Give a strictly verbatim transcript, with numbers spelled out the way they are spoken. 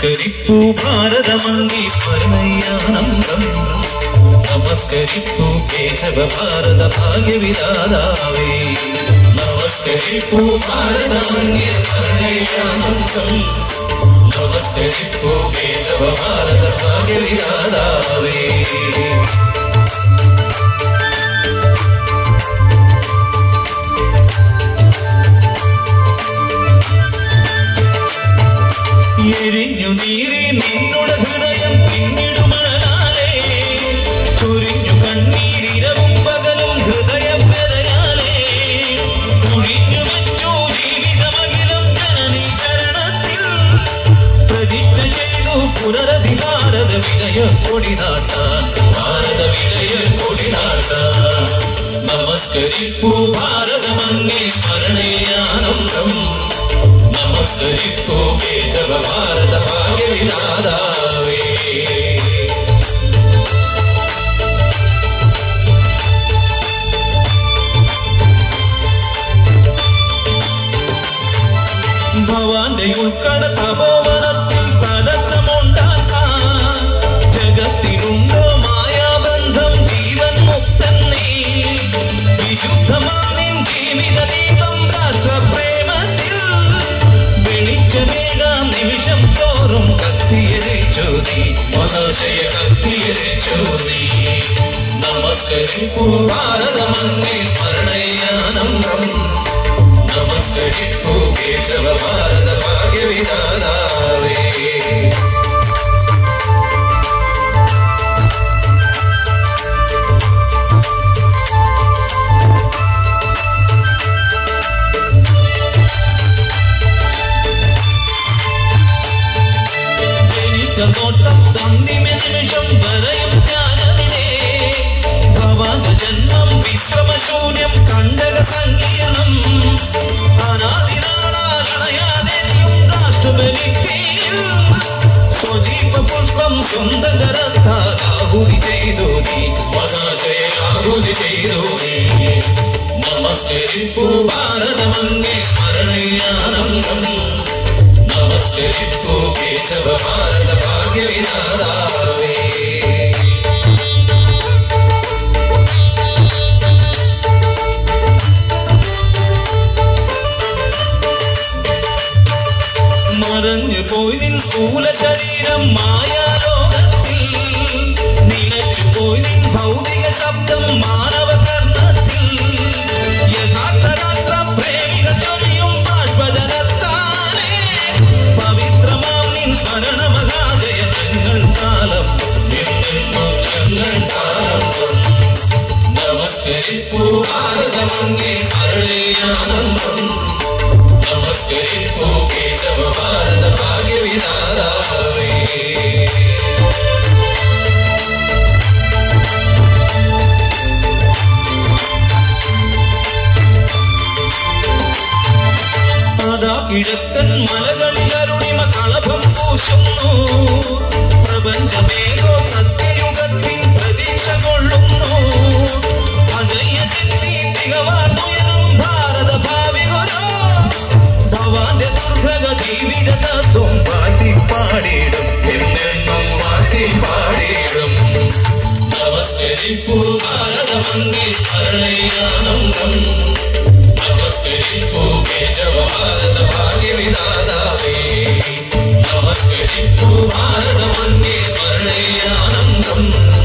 നമസ്കരിപ്പൂ ഭാരതമംഗീ സ്മരണയാനന്ദം നമസ്കരിപ്പൂ കേശവ ഭാരത ഭാഗ്യവിധാതാവേ നമസ്കരിപ്പൂ ഭാരതമംഗീ സ്മരണയാനന്ദം നമസ്കരിപ്പൂ കേശവ ഭാരത ഭാഗ്യവിധാതാവേ എരിഞ്ഞു നീറി നിന്നുടെ ഹൃദയം പിന്നിടുമണലാലേ ചൊരിഞ്ഞു കണ്ണീരിരവും പകലും ഹൃദയം പെരയാലേ ഒഴിഞ്ഞു വെച്ചു ജീവിതമകിലം ജനനീ ചരണത്തിൽ പ്രതിജ്ഞ ചെയ്തു പുനരധി ഭാരത വിജയ കൊടിനാട്ടാൻ ഭാരത വിജയ കൊടിനാട്ടാൻ നമസ്കരിപ്പൂ ഭാരതമംഗീ സ്മരണയാനന്ദം നമസ്കരിപ്പൂ കേശവ ഭാരത ഭാഗ്യവിധാതാവേ ഭവാന്റെ ഉൾക്കട തപോവനത്തിൽ തടസ്സമുണ്ടാക്കാൻ ജഗത്തിനുണ്ടോ മായാബന്ധം ജീവൻ മുക്തൻ നീ വിശുദ്ധമാനിൻ ജീവിത ദീപം രാഷ്ട്രപ്രേമത്തിൽ വെളിച്ചമേകാം നിമിഷം തോറും കത്തിയരിച്ചു നീ മഹാശയ കത്തിയരിച്ചു നീ നമസ്കരിപ്പൂ ഭാരതമംഗീ സ്മരണയാനന്ദം നമസ്കരിപ്പൂ കേശവ ഭാരത ഭാഗ്യവിധാതാവേ നോട്ടം തൊന്നിമെ നിമിഷം വരയും ജ്ഞാനവിനെ ഭവാന്റെ ജന്മം വിശ്രമശൂന്യം കണ്ടക സങ്കീർണം അനാദിനാളാളയാതെയും രാഷ്ട്രബലിത്തിൽ സ്വജീവ പുഷ്പം സ്വന്തകരത്താഹുതി ചെയ്തു നീ മഹാശയ ആഹുതി ചെയ്തു നീ നമസ്കരിപ്പൂ ഭാരതമംഗീ സ്മരണയാനന്ദം നമസ്കരിപ്പൂ കേശവ ഭാരത ഭാഗ്യവിധാതാവേ മറഞ്ഞു പോയി നിൻ സ്ഥൂല ശരീരം മായാലോകത്തിൽ നിലച്ചു പോയി നിൻ ഭൗതിക ശബ്ദം മാനവ കർണത്തിൽ യഥാർത്ഥ രാഷ്ട്ര പ്രേമിക ചൊരിയും ബാഷ്പജലത്താലേ പവിത്രമാം നിൻ സ്മരണ മഹാശയ ഞങ്ങൾ കാലം എന്നെന്നും ഞങ്ങൾ കാലം നമസ്കരിപ്പൂ ഭാരതമംഗീ സ്മരണയാനന്ദം നമസ്കരിപ്പൂ കേശവ ഭാരത ഭാഗ്യവിധാതാവേ അതാ കിഴക്കൻ മലകളിൽ അരുണിമ കളഭം പൂശുന്നു പ്രപഞ്ചമേകോ സത്യയുഗത്തിൻ പ്രതീക്ഷ കൊള്ളുന്നു അജയ സിദ്ധി തികവാർന്നുയരും ഭാരത ഭാവി ഗുരു ഭവാന്റെ ദുർഭഗ ജീവിത തത്വം വാഴ്ത്തി പാടിയിടും എന്നെന്നും വാഴ്ത്തി പാടിയിടും നമസ്കരിപ്പൂ ഭാരതമംഗീ സ്മരണയാനന്ദം നമസ്കരിപ്പൂ കേശവ ഭാരത ഭാഗ്യവിധാതാവേ നമസ്കരിപ്പൂ ഭാരതമംഗീ സ്മരണയാനന്ദം